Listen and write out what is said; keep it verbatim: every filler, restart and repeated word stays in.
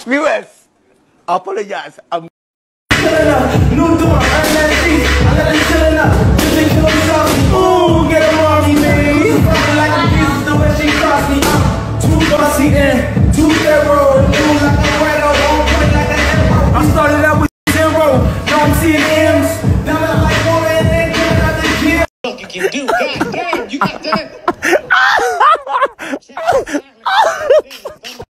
Viewers, apologize. I'm New door, earn that seat. I let it chillin' up. Just think she'll be saucy. Ooh, get her on me, man. You fucking like a piece the way she cross me. I'm too bossy and too thorough. Do like a weirdo, one point like an arrow. I started out with zero. Now I'm seeing M's. Now I'm like woman and then coming out the gym. Fuck you can do. God damn, you got that?